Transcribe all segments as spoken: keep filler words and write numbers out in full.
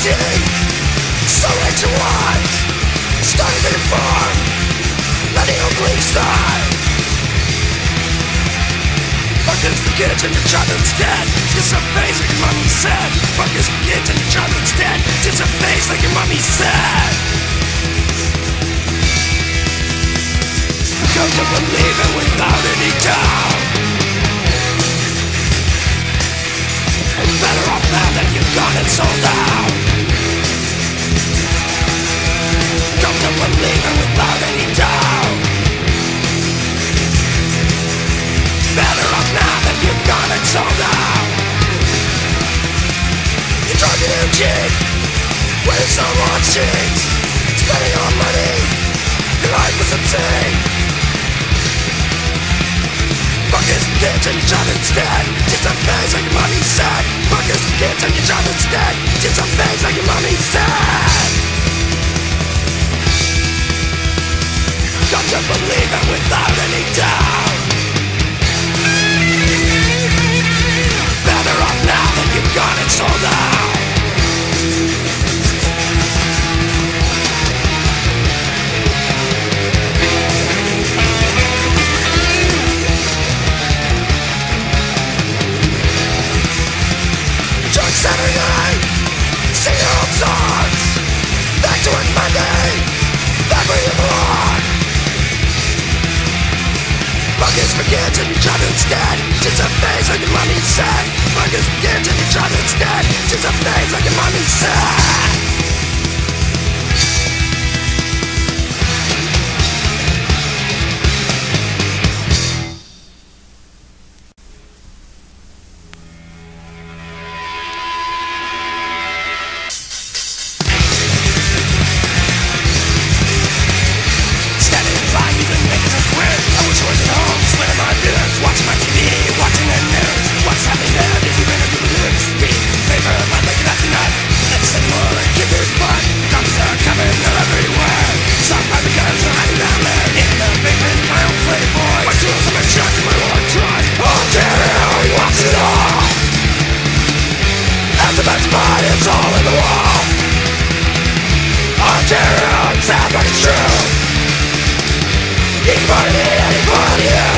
thinking, so late to watch, starting to inform, letting your beliefs die. Fuck is the kids and your childhood's dead. Just a face like your mommy said. Fuck is the kids and your childhood's dead. Just a face like your mommy said. Come to believe it without any doubt. Better off now that you've got it sold out. Come to believe it without any doubt. Better off now that you've got it sold out. You're driving your cheap, wearing so long sheets, spending all money, your life was obscene. Fuck his kids and your child instead. Just a face like your mommy said. Fuck his kids and your child instead. Just a face like your mommy said. Come to believe it without any doubt. Better off now that you've got it sold out. Saturday night, sing your own songs. Back to work Monday, back where you belong. Fuck is for kids and your childhood's dead. Just a face like your mommy said. Fuck is for kids and your childhood's dead. Just a face like your mommy said. It's all in the wall. Armchair Hero, it sounds like it's true. Each part of me and each part of you.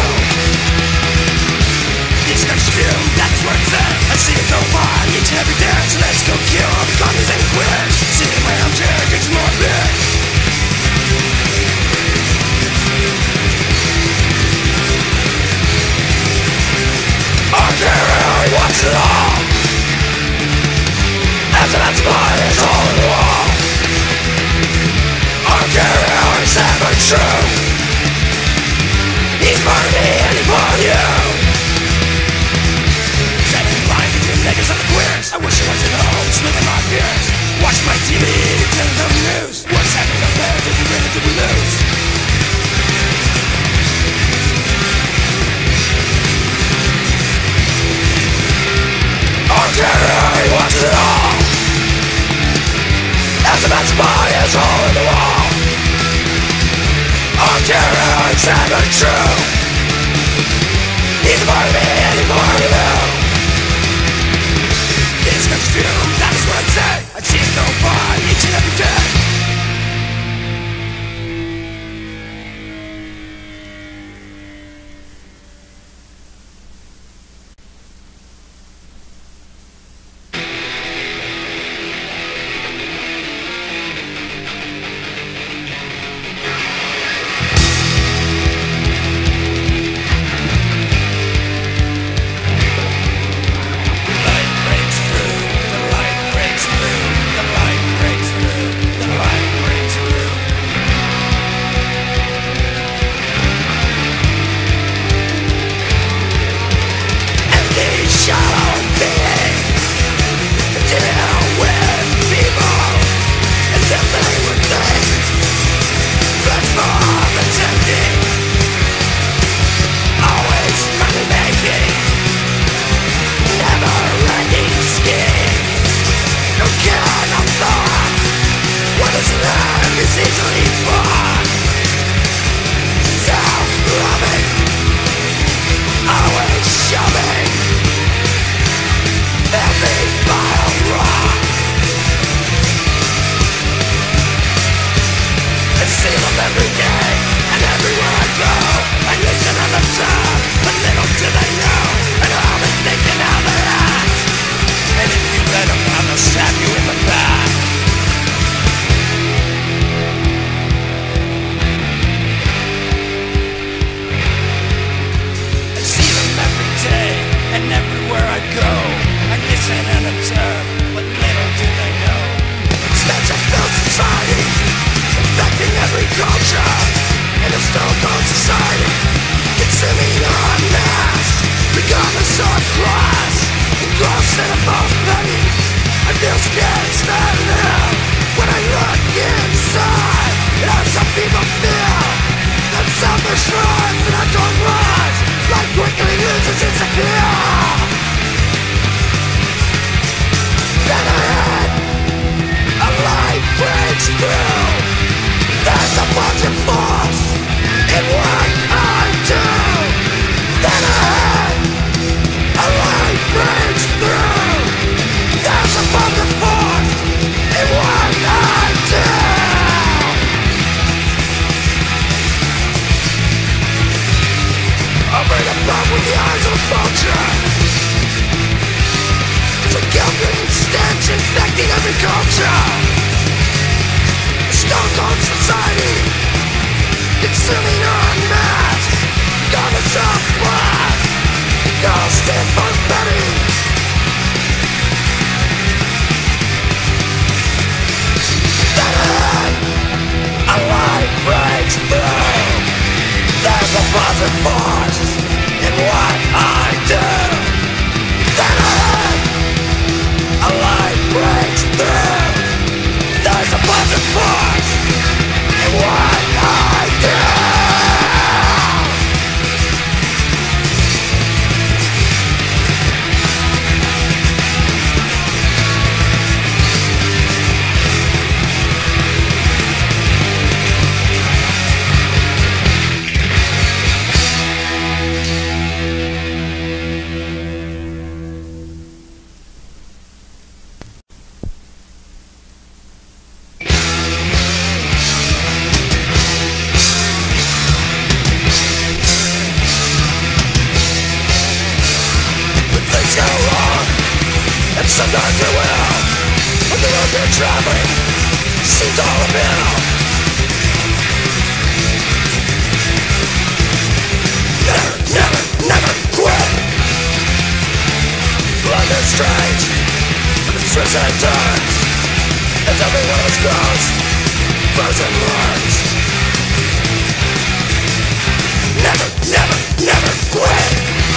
These guys do, that's what it's at. I see it go by each and every day. So let's go kill all the commies and queers. Sitting in my armchair, get some more beer. Armchair Hero, he wants it all. After that spot, it's all in the wall. Armchair Hero, it's never true. He's part of me and he's part of you. Setting line between niggas and the queers. I wish I was at home, smoking my beers. Watch my T V, turn on the news. What's happening up there? Did we win or did we lose? Armchair Hero, he wants it all. As a man's body is all in the wall. Armchair Hero, it's never true. He's a part of me and he's part of you. It's consumed, that's what I'd say. I'd see it go by each and every day. your will, but the road you're traveling seems all uphill. Never, never, never quit. Blood is strange, but it's twists and turns, as every one of us grows, grows and learns. Never, never, never quit.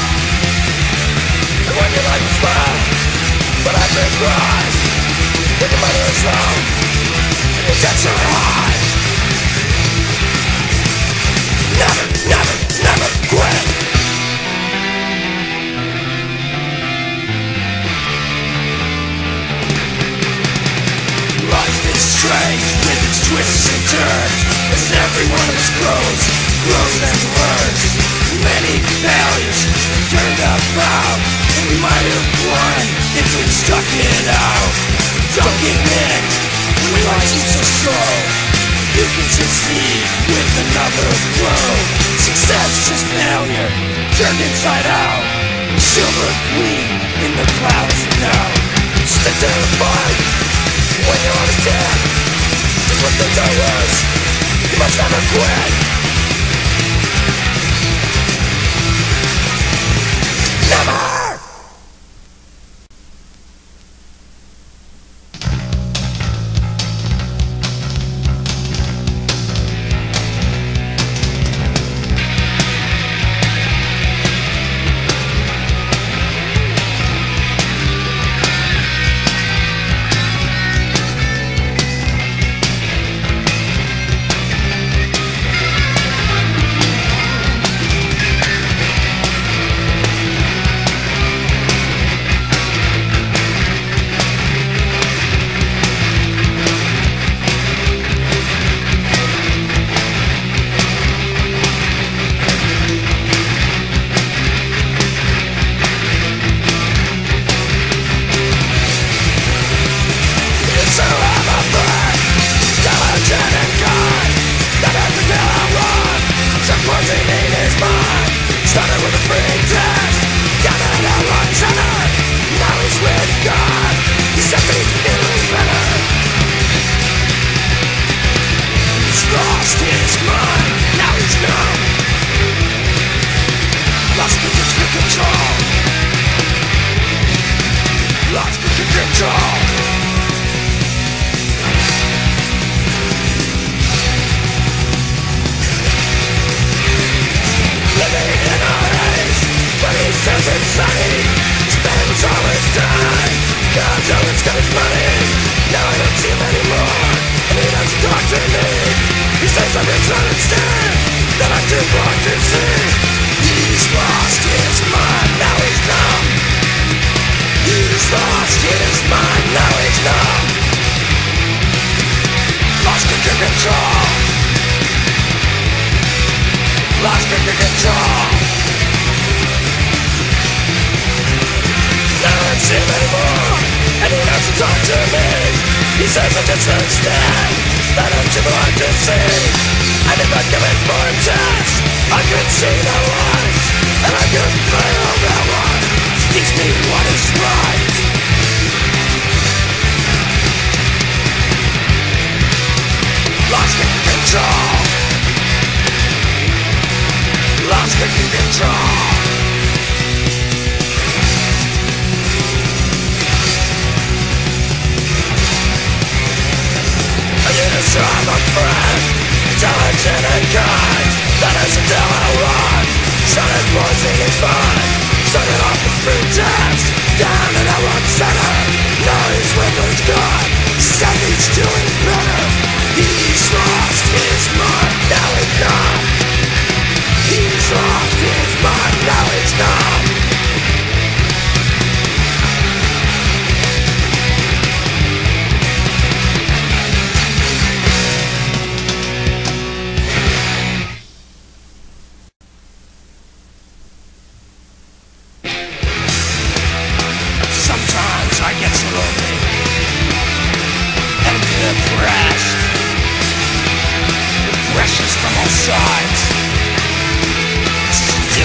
And when your life is bad, but I've been cried, when your money is low, and your debts are high. Never, never, never quit. Life is strange with its twists and turns, as every one of us grows, grows and learns. Many failures turned about, and we might have won if we stuck it out. Don't give in when life seems so slow. You can succeed with another blow. Success is failure turned inside out. Silver queen in the clouds now. Stick to the fight when you're on a dead. Just when things are worse, you must never quit. Never!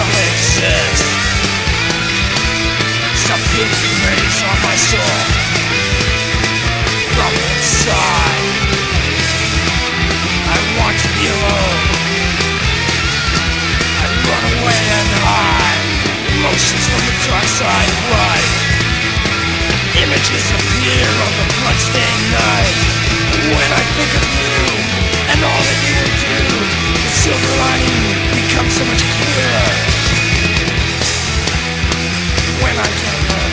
Race on my soul. Images appear on the bloodstained night. When I think of you and all that you will do, the silver lining becomes so much clearer. When I get hurt,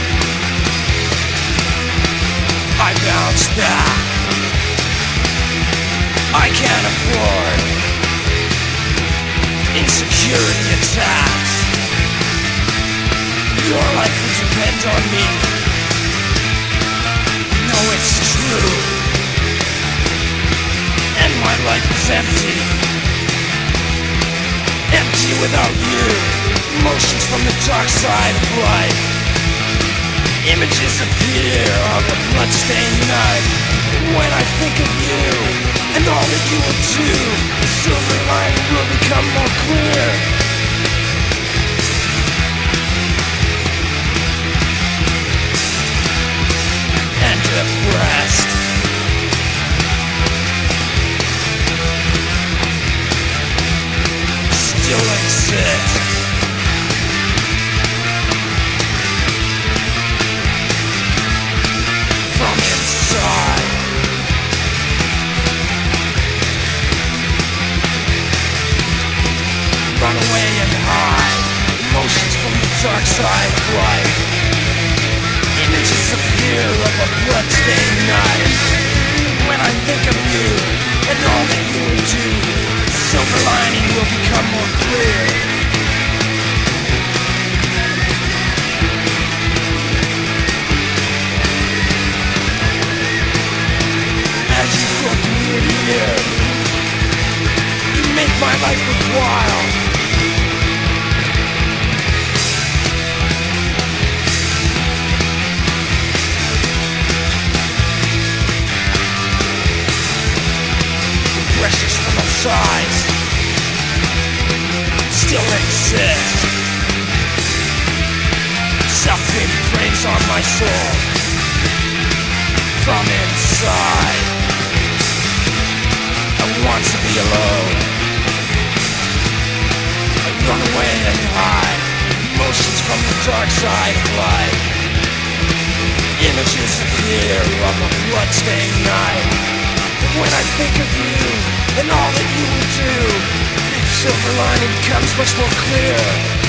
I bounce back. I can't afford insecurity attacks. Your life will depend on me. No, it's true. And my life is empty. Empty without you. Emotions from the dark side of life. Images appear on the bloodstained night. When I think of you and all that you will do, the silver lining will become more clear. And depressed. Still exist. From inside. Run away and hide. Emotions from the dark side of life. Images appear of a bloodstained night. When I think of you and all that you will do, the silver lining will become more clear. As you go through your year, you make my life worthwhile. Pressures from the sides still exist. Self-pity preys on my soul. From inside, I want to be alone. I run away and hide. Emotions from the dark side of life. Images appear of a bloodstained night. When I think of you and all that you will do, the silver lining becomes much more clear.